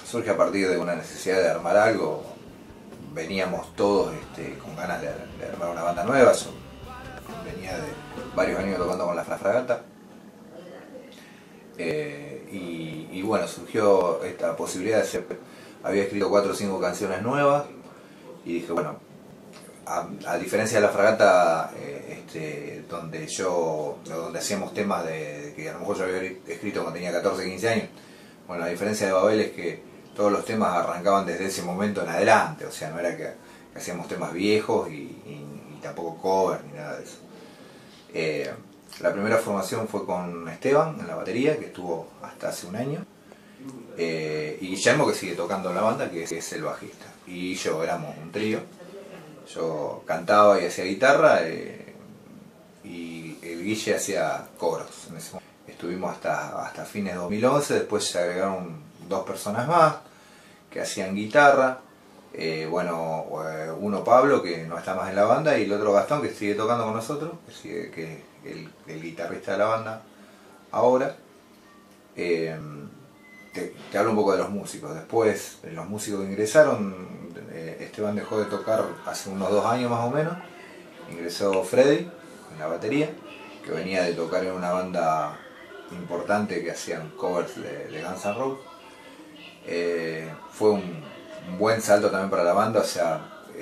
surge a partir de una necesidad de armar algo. Veníamos todos con ganas de armar una banda nueva. Yo venía de varios años tocando con La Fragata. Y bueno, surgió esta posibilidad de hacer. Había escrito 4 o 5 canciones nuevas y dije, bueno, a diferencia de La Fragata, donde hacíamos temas que a lo mejor yo había escrito cuando tenía 14, 15 años, bueno, la diferencia de Babel es que todos los temas arrancaban desde ese momento en adelante, o sea, no era que hacíamos temas viejos y tampoco cover ni nada de eso. La primera formación fue con Esteban en la batería, que estuvo hasta hace un año, y Guillermo, que sigue tocando en la banda, que es el bajista, y yo éramos un trío. Yo cantaba y hacía guitarra, y el Guille hacía coros. En ese momento estuvimos hasta fines de 2011, después se agregaron 2 personas más que hacían guitarra. Uno Pablo, que no está más en la banda, y el otro Gastón, que sigue tocando con nosotros, que el guitarrista de la banda ahora. Te hablo un poco de los músicos. Después, los músicos que ingresaron, Esteban dejó de tocar hace unos 2 años más o menos. Ingresó Freddy en la batería, que venía de tocar en una banda importante que hacían covers de Guns N' Roses. Fue un buen salto también para la banda, o sea,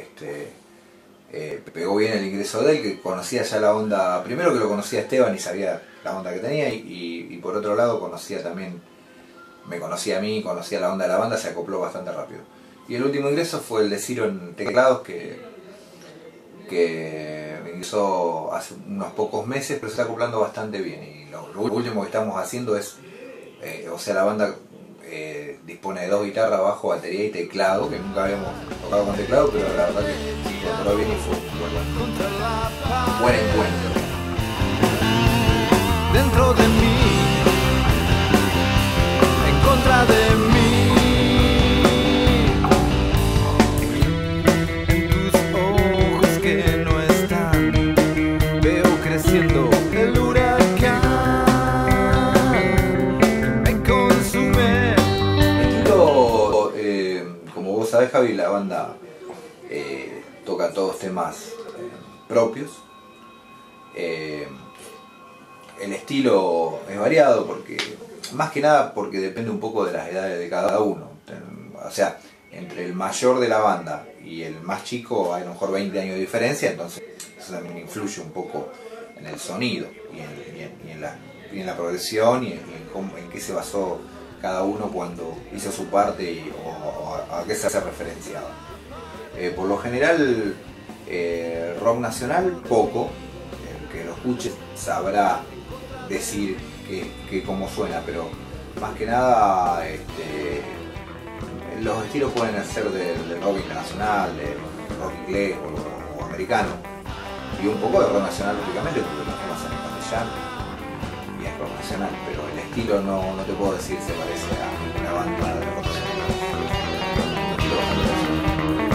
pegó bien el ingreso de él, que conocía ya la onda, primero que lo conocía Esteban y sabía la onda que tenía, y por otro lado me conocía a mí, conocía la onda de la banda, se acopló bastante rápido. Y el último ingreso fue el de Ciro en teclados, que ingresó hace unos pocos meses, pero se está acoplando bastante bien. Y lo último que estamos haciendo es, la banda dispone de 2 guitarras, bajo, batería y teclado, que nunca habíamos tocado con teclado, pero la verdad que se incorporó bien y fue un buen encuentro. Dentro de mí, en contra de mí, en tus ojos que no están, veo creciendo el huracán, me consume. Estilo, como vos sabés, Javi, la banda toca todos temas propios. El estilo es variado más que nada porque depende un poco de las edades de cada uno. O sea, entre el mayor de la banda y el más chico hay a lo mejor 20 años de diferencia, entonces eso también influye un poco en el sonido y en la progresión y en qué se basó cada uno cuando hizo su parte o a qué se hace referencia. Por lo general, rock nacional, poco. El que lo escuche sabrá decir que cómo suena, pero más que nada los estilos pueden ser del rock internacional, del rock inglés o americano, y un poco de rock nacional lógicamente, porque los temas son en castellano y es rock nacional, pero el estilo no te puedo decir se parece a ninguna banda de rock nacional. Un estilo bastante nacional.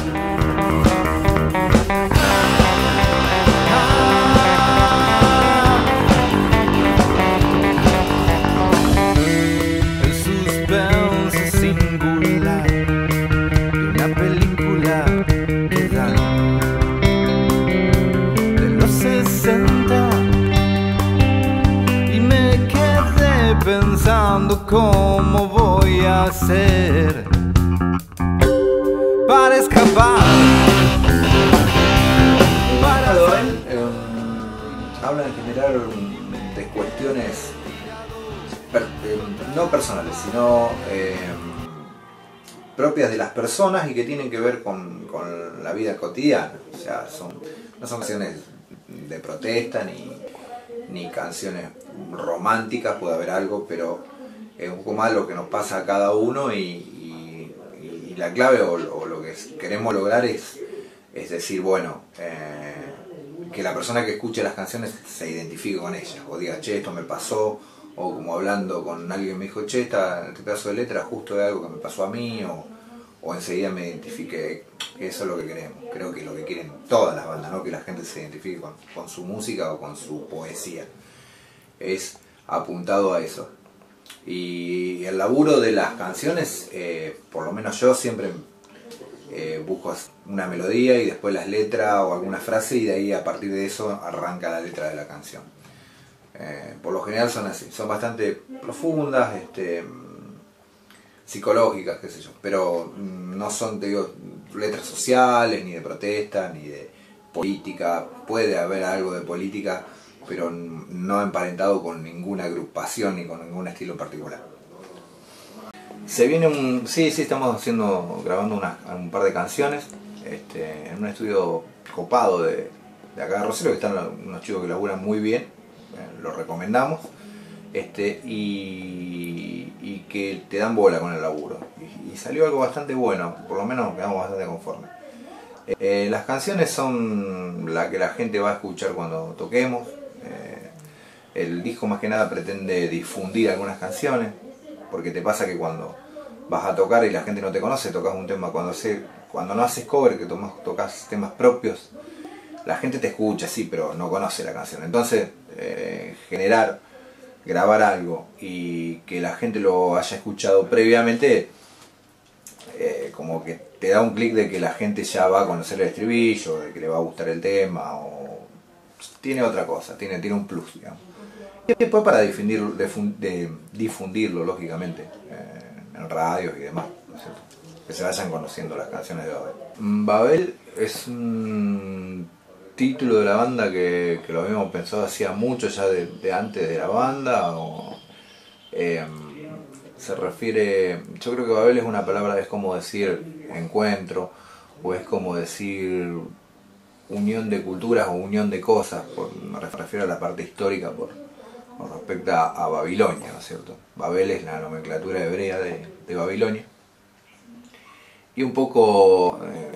Pensando cómo voy a hacer para escapar. Habla en general de cuestiones no personales, sino propias de las personas y que tienen que ver con la vida cotidiana. O sea, no son canciones de protesta ni canciones románticas, puede haber algo, pero es un poco más lo que nos pasa a cada uno y la clave o lo que queremos lograr es decir, bueno, que la persona que escuche las canciones se identifique con ellas, o diga, che, esto me pasó, o como hablando con alguien me dijo, che, este pedazo de letra justo de algo que me pasó a mí, o enseguida me identifique. Eso es lo que queremos. Creo que es lo que quieren todas las bandas, ¿no? Que la gente se identifique con su música o con su poesía. Es apuntado a eso. Y el laburo de las canciones, por lo menos yo siempre busco una melodía y después las letras o alguna frase, y de ahí a partir de eso arranca la letra de la canción. Por lo general son así, son bastante profundas, psicológicas, qué sé yo, pero no son, te digo, letras sociales, ni de protesta, ni de política. Puede haber algo de política, pero no emparentado con ninguna agrupación ni con ningún estilo en particular. Se viene sí, estamos grabando un par de canciones en un estudio copado de acá de Rosario, que están unos chicos que laburan muy bien, lo recomendamos, y que te dan bola con el laburo. Y salió algo bastante bueno, por lo menos quedamos bastante conformes. Las canciones son la que la gente va a escuchar cuando toquemos. El disco más que nada pretende difundir algunas canciones, porque te pasa que cuando vas a tocar y la gente no te conoce, tocas un tema, cuando no haces cover, que tocas temas propios, la gente te escucha, sí, pero no conoce la canción. Entonces, grabar algo y que la gente lo haya escuchado previamente, como que te da un clic de que la gente ya va a conocer el estribillo, de que le va a gustar el tema, o tiene otra cosa, tiene un plus, digamos. Y después para difundirlo, lógicamente, en radios y demás, ¿no es cierto? Que se vayan conociendo las canciones de Babel. Babel es un título de la banda que lo habíamos pensado hacía mucho, ya de antes de la banda, se refiere, yo creo que Babel es una palabra, es como decir encuentro, o es como decir unión de culturas o unión de cosas, me refiero a la parte histórica con respecto a Babilonia, ¿no es cierto? Babel es la nomenclatura hebrea de Babilonia. Y un poco,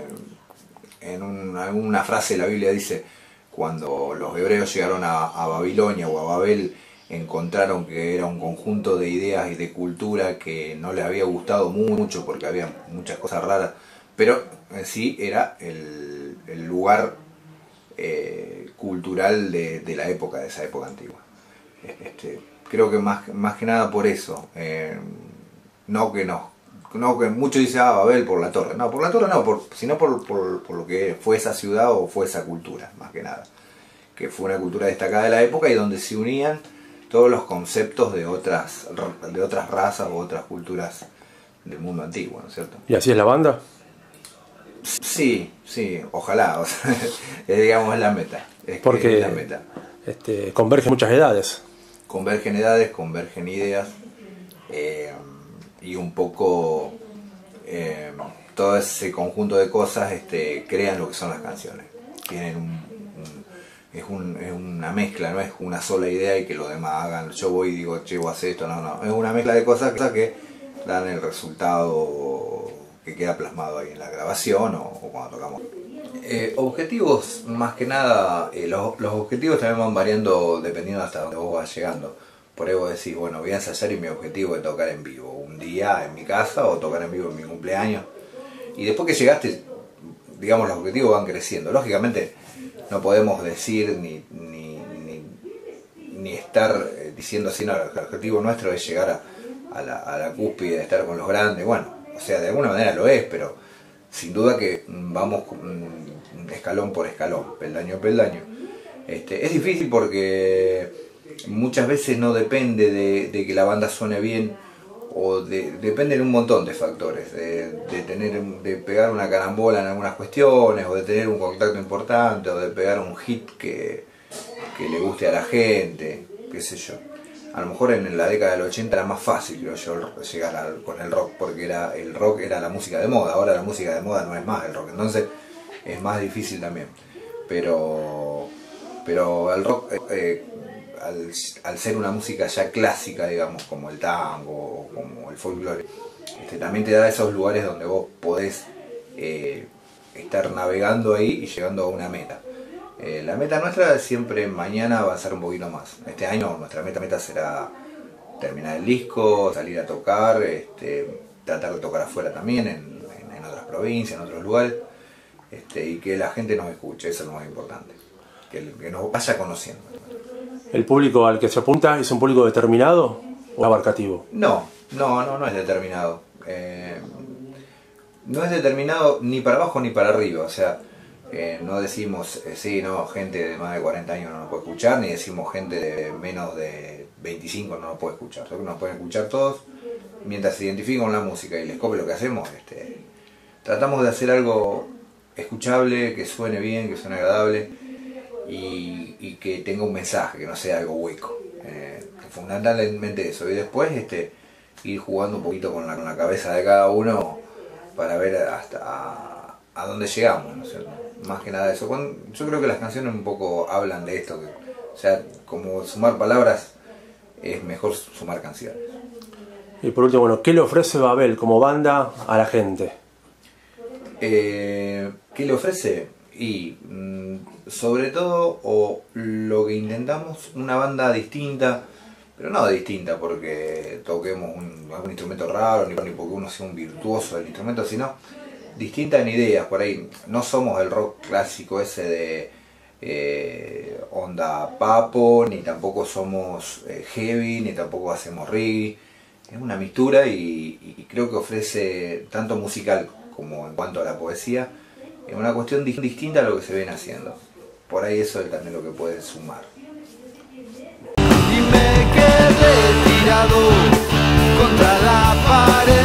en alguna frase de la Biblia dice, cuando los hebreos llegaron a Babilonia o a Babel, encontraron que era un conjunto de ideas y de cultura que no les había gustado mucho, porque había muchas cosas raras, pero en sí era el lugar cultural de la época, de esa época antigua. Creo que más que nada por eso, no que muchos dicen Babel por la torre, no, por la torre no, sino por lo que fue esa ciudad o fue esa cultura, más que nada, que fue una cultura destacada de la época y donde se unían todos los conceptos de otras razas o otras culturas del mundo antiguo, ¿no es cierto? ¿Y así es la banda? Sí, ojalá, o sea, digamos, es la meta. Porque es la meta. Convergen muchas edades. Convergen edades, convergen ideas, y un poco todo ese conjunto de cosas crean lo que son las canciones. Tienen es una mezcla, no es una sola idea y que los demás hagan, yo voy y digo, che, voy a hacer esto, no, es una mezcla de cosas que dan el resultado que queda plasmado ahí en la grabación o cuando tocamos. Objetivos, más que nada, los objetivos también van variando dependiendo hasta donde vos vas llegando. Por ahí vos decís, bueno, voy a ensayar y mi objetivo es tocar en vivo un día en mi casa o tocar en vivo en mi cumpleaños. Y después que llegaste, digamos, los objetivos van creciendo. Lógicamente no podemos decir ni estar diciendo así, no, el objetivo nuestro es llegar a la cúspide, de estar con los grandes. Bueno, o sea, de alguna manera lo es, pero sin duda que vamos escalón por escalón, peldaño a peldaño. Es difícil porque muchas veces no depende de que la banda suene bien, o depende de un montón de factores, de pegar una carambola en algunas cuestiones, o de tener un contacto importante, o de pegar un hit que le guste a la gente, qué sé yo. A lo mejor en la década del 80 era más fácil, creo yo, llegar con el rock, porque el rock era la música de moda. Ahora la música de moda no es más el rock, entonces es más difícil también. Pero el rock, al ser una música ya clásica, digamos, como el tango o como el folclore, también te da esos lugares donde vos podés estar navegando ahí y llegando a una meta. La meta nuestra es siempre mañana avanzar un poquito más. Este año nuestra meta será terminar el disco, salir a tocar, tratar de tocar afuera también, en otras provincias, en otros lugares, y que la gente nos escuche, eso es lo más importante, que nos vaya conociendo. ¿El público al que se apunta es un público determinado? o abarcativo? No es determinado. No es determinado ni para abajo ni para arriba, o sea, no decimos, sí, no, gente de más de 40 años no nos puede escuchar, ni decimos gente de menos de 25 no nos puede escuchar. Nos pueden escuchar todos, mientras se identifiquen con la música y les cope lo que hacemos, tratamos de hacer algo escuchable, que suene bien, que suene agradable y que tenga un mensaje, que no sea algo hueco. Fundamentalmente eso, y después ir jugando un poquito con la cabeza de cada uno para ver hasta a dónde llegamos, ¿no es cierto? Más que nada eso. Yo creo que las canciones un poco hablan de esto, o sea, como sumar palabras es mejor sumar canciones. Y por último, bueno, ¿qué le ofrece Babel como banda a la gente? ¿Qué le ofrece? Y sobre todo, lo que intentamos, una banda distinta, pero no distinta porque toquemos algún instrumento raro, ni porque uno sea un virtuoso del instrumento, sino distinta en ideas. Por ahí no somos el rock clásico ese de onda papo, ni tampoco somos heavy, ni tampoco hacemos reggae. Es una mixtura y creo que ofrece tanto musical como en cuanto a la poesía, es una cuestión distinta a lo que se ven haciendo. Por ahí eso es también lo que puede sumar. Y me quedé tirado contra la pared.